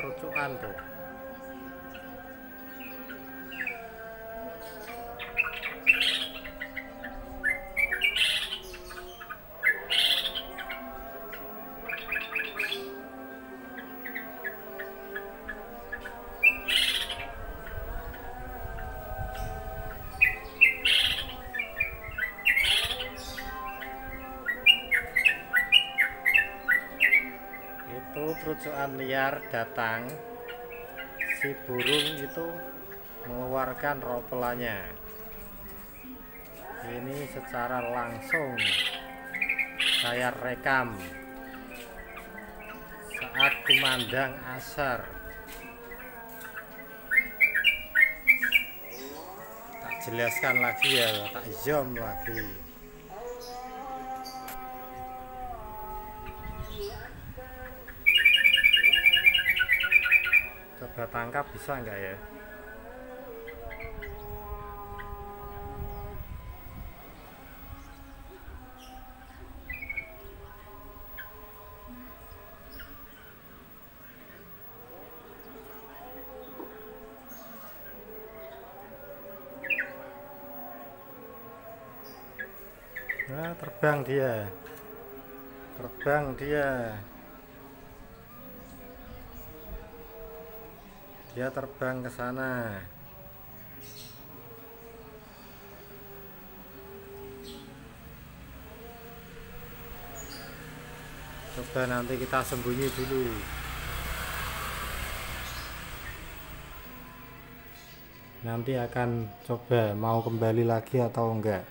terucukan tuh. Itu terucukan liar datang, si burung itu mengeluarkan ropelannya. Ini secara langsung saya rekam saat kumandang asar. Tak jelaskan lagi ya, tak zoom lagi. Coba tangkap, bisa nggak ya? Nah, terbang dia. Terbang dia. Dia terbang ke sana. Coba nanti kita sembunyi dulu. Nanti akan coba mau kembali lagi atau enggak.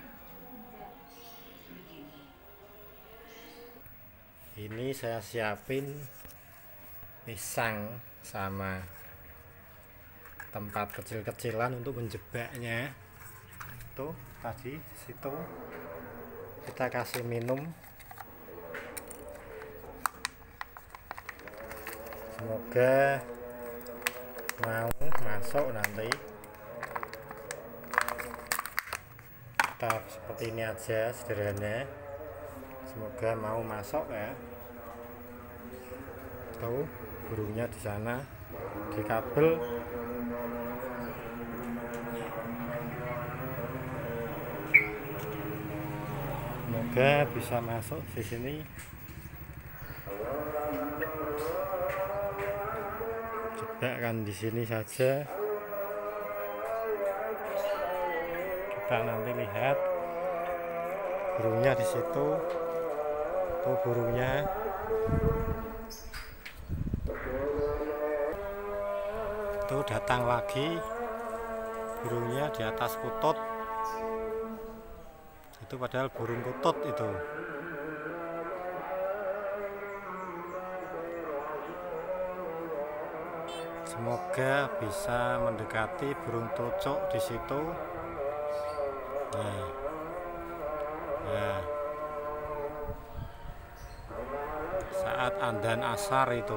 Ini saya siapin pisang sama tempat kecil-kecilan untuk menjebaknya. Tuh tadi situ kita kasih minum. Semoga mau masuk nanti. Kita seperti ini aja sederhana. Semoga mau masuk ya. Tuh burungnya di sana di kabel. Semoga bisa masuk di sini. Jebakkan di sini saja. Kita nanti lihat burungnya di situ. Tuh burungnya. Tuh datang lagi burungnya di atas kutut. Itu padahal burung kutut itu. Semoga bisa mendekati burung tocok di situ. Nah, ya. Saat adzan asar itu.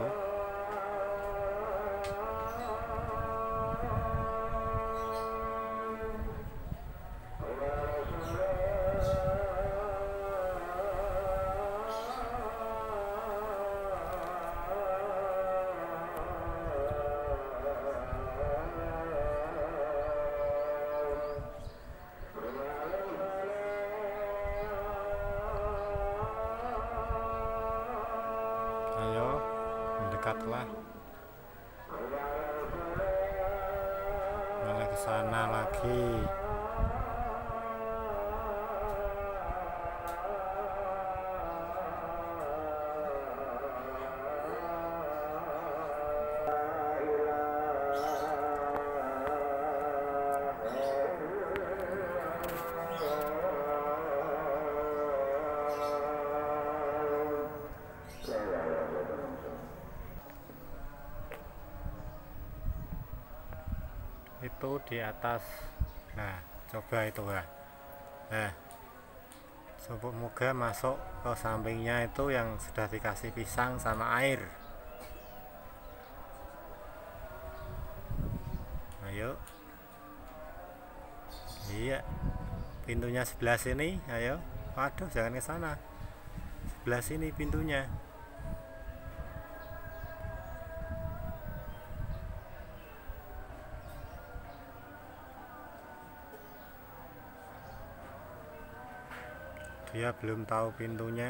Ayo mendekatlah, malah ke sana lagi. Itu di atas. Nah, coba itu ya. Nah, semoga masuk ke sampingnya itu yang sudah dikasih pisang sama air. Ayo. Iya. Pintunya sebelah sini, ayo. Waduh, jangan ke sana. Sebelah sini pintunya. Dia belum tahu pintunya.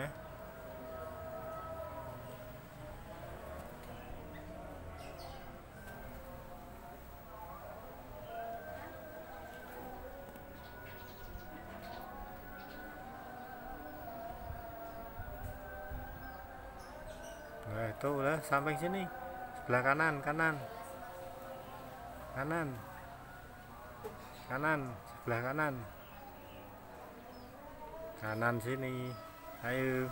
Nah itu udah sampai sini, sebelah kanan, kanan, kanan, kanan, sebelah kanan, kanan sini, ayo.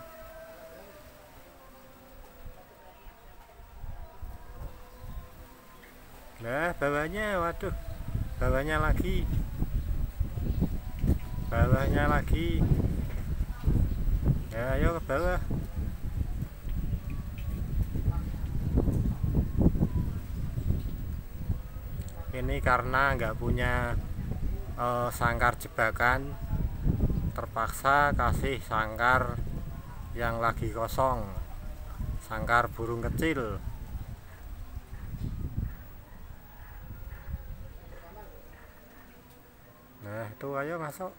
Nah bawahnya, waduh, bawahnya lagi, bawahnya lagi, ya ayo ke bawah. Ini karena nggak punya sangkar jebakan, terpaksa kasih sangkar yang lagi kosong, sangkar burung kecil. Nah itu ayo masuk.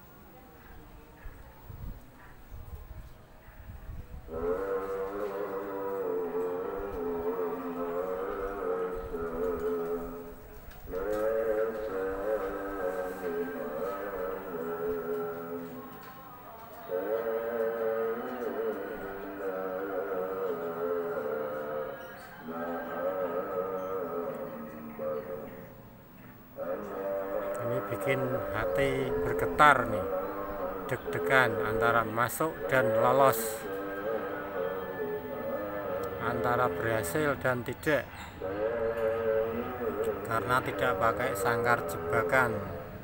Ini bikin hati bergetar nih, deg-degan antara masuk dan lolos, antara berhasil dan tidak, karena tidak pakai sangkar jebakan.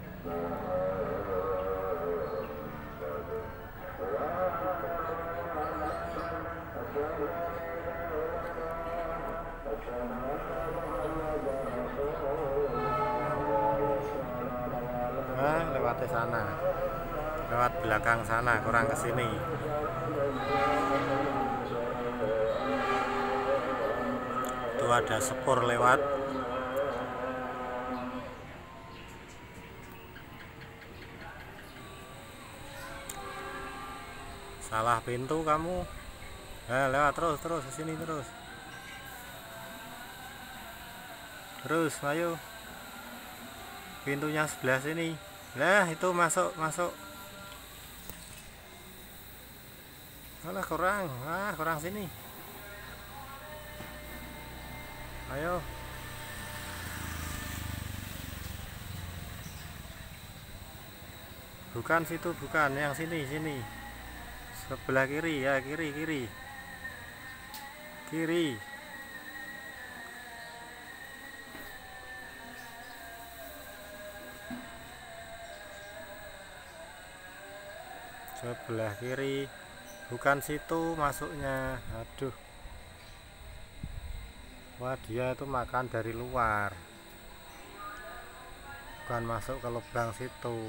Nah, lewat sana, lewat belakang sana, kurang kesini. Itu ada sepur lewat. Salah pintu kamu. Nah, lewat terus ke sini terus. Terus, ayo. Pintunya sebelah sini. Nah, itu masuk. Alah kurang. Kurang sini. Ayo. Bukan situ, bukan yang sini. Sebelah kiri ya, kiri. Sebelah kiri, bukan situ masuknya. Aduh, wah dia itu makan dari luar, bukan masuk ke lubang situ.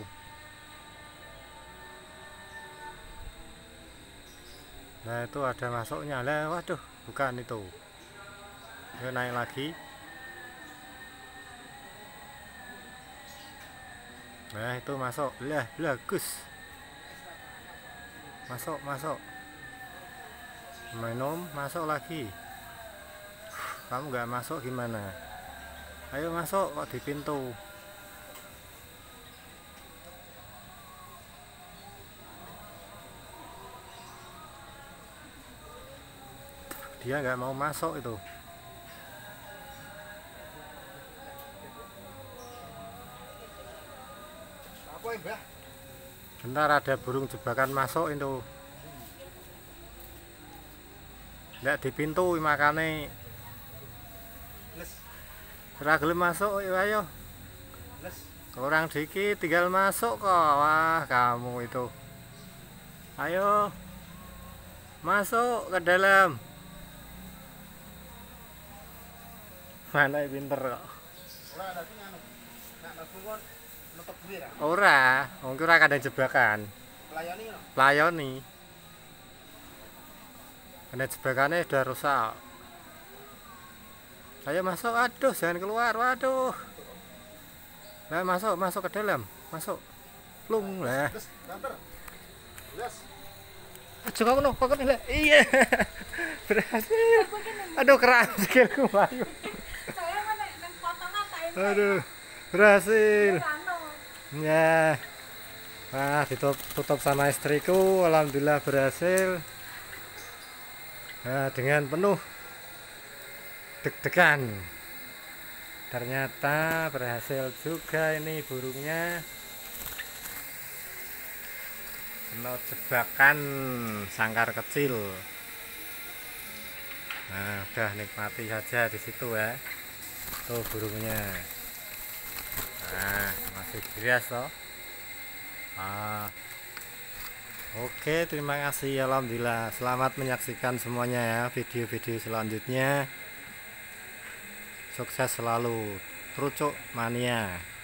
Nah itu ada masuknya lah, waduh, bukan itu. Ayo naik lagi. Nah itu masuk, lah bagus. Masuk minum, masuk lagi. Kamu nggak masuk gimana? Ayo masuk, kok di pintu. Dia nggak mau masuk itu. Bentar, ada burung jebakan masuk itu. Nggak di pintu makane. Ora gelem masuk, ayo. Kurang dikit, tinggal masuk kok. Wah, kamu itu. Ayo. Masuk ke dalam. Mana pinter kok. Ora, wong ki ora kadang jebakan. Pelayoni. Karena jebakannya udah rusak. Ayo masuk, aduh jangan keluar, waduh. Nah, masuk ke dalam, masuk. Plung lah. Aja kok ngono. Iya. Berhasil. Aduh keras sikilku Bayu. Aduh. Berhasil. Ya. Nah, ditutup sama istriku, alhamdulillah berhasil. Nah, dengan penuh deg-degan. Ternyata berhasil juga ini burungnya. Kena jebakan sangkar kecil. Nah, udah nikmati saja di situ ya. Tuh burungnya. Nah, masih bias toh. Oke, terima kasih, alhamdulillah. Selamat menyaksikan semuanya ya video-video selanjutnya. Sukses selalu, Trucuk Mania.